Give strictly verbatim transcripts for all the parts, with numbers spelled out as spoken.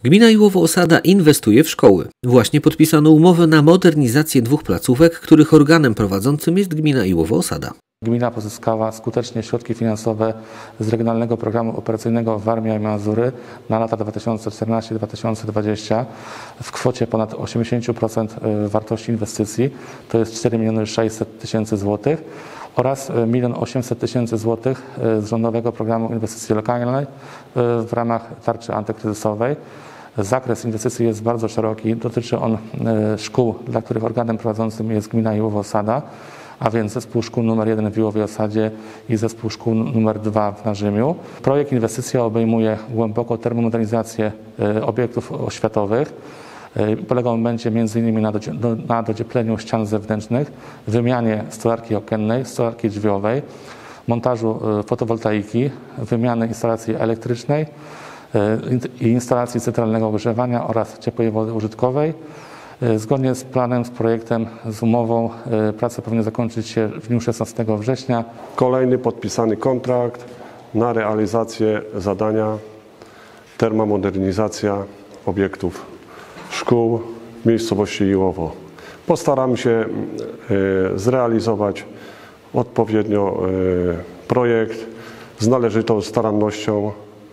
Gmina Iłowo-Osada inwestuje w szkoły. Właśnie podpisano umowę na modernizację dwóch placówek, których organem prowadzącym jest gmina Iłowo-Osada. Gmina pozyskała skutecznie środki finansowe z Regionalnego Programu Operacyjnego Warmia i Mazury na lata dwa tysiące czternaście do dwa tysiące dwudziestego w kwocie ponad osiemdziesiąt procent wartości inwestycji, to jest cztery miliony sześćset tysięcy złotych, oraz milion osiemset tysięcy złotych z Rządowego Programu Inwestycji Lokalnej w ramach tarczy antykryzysowej. Zakres inwestycji jest bardzo szeroki, dotyczy on szkół, dla których organem prowadzącym jest gmina Iłowo-Osada, a więc zespół szkół numer jeden w Iłowie-Osadzie i zespół szkół numer dwa w Narzymiu. Projekt inwestycja obejmuje głęboko termomodernizację obiektów oświatowych. Polegał on będzie między innymi na, dodzie, do, na dociepleniu ścian zewnętrznych, wymianie stolarki okiennej, stolarki drzwiowej, montażu fotowoltaiki, wymiany instalacji elektrycznej i instalacji centralnego ogrzewania oraz ciepłej wody użytkowej. Zgodnie z planem, z projektem, z umową prace powinny zakończyć się w dniu szesnastego września. Kolejny podpisany kontrakt na realizację zadania termomodernizacja obiektów szkół w miejscowości Iłowo. Postaramy się zrealizować odpowiednio projekt z należytą starannością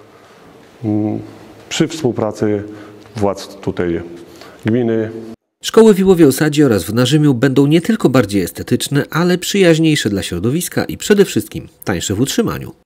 przy współpracy władz tutaj gminy. Szkoły w Iłowie-Osadzie oraz w Narzymiu będą nie tylko bardziej estetyczne, ale przyjaźniejsze dla środowiska i przede wszystkim tańsze w utrzymaniu.